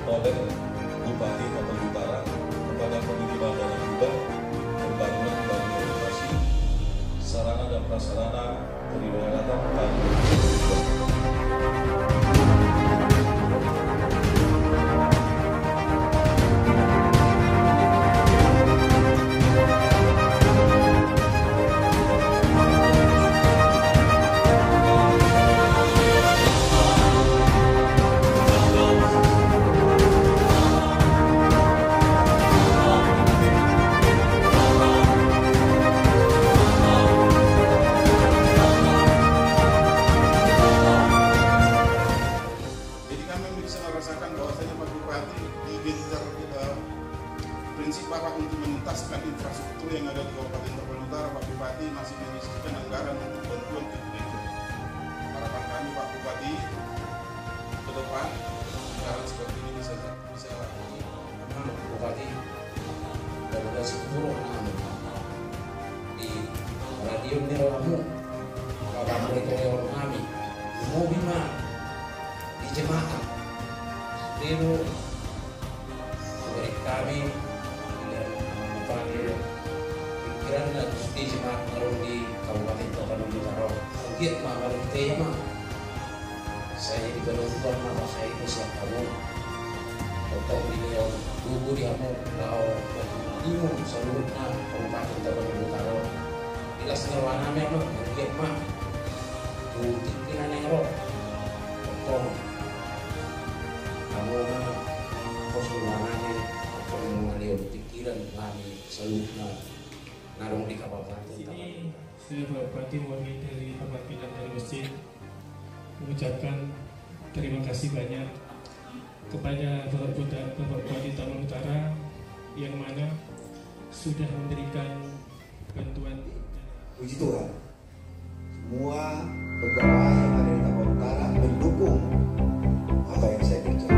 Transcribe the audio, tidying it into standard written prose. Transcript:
oleh Bupati Tapanuli Utara kepada pengiriman dana hibah pembangunan organisasi sarana dan prasarana peribadatan tahun 2022. Merasakan bahwasanya Pak Bupati digencar prinsip Bapak untuk menuntaskan infrastruktur yang ada di Kabupaten Tapanuli Utara. Pak Bupati masih menyisihkan anggaran untuk bantuan ke gereja. Harapan kami Pak Bupati ke depan anggaran seperti ini bisa lakukan. Karena Bupati dari sepuluh di radio Neramu kamu itu lewat kami mau bima di jemaah dulu beri kami dan memanggil pikiran dan di jemaat baru di Kabupaten Tapanuli Utara. Lihat mah baru kita mah saya di Bantuan nama saya itu siap kamu potong video buku di kamu kalau bingung seluruhnya Kabupaten Tapanuli Utara jelas ngerwana memang lihat mah tuh pimpinan yang roh potong kamu persoalannya mengalih pikiran kami seluruhnya narung di Kabupaten ini saya Pak Bupati mewakili dari Tempat Pindah dari Masjid mengucapkan terima kasih banyak kepada Bapak Bupati Tapanuli Utara yang mana sudah memberikan bantuan. Puji Tuhan, semua pegawai yang ada di Tapanuli Utara mendukung apa yang saya kerjakan.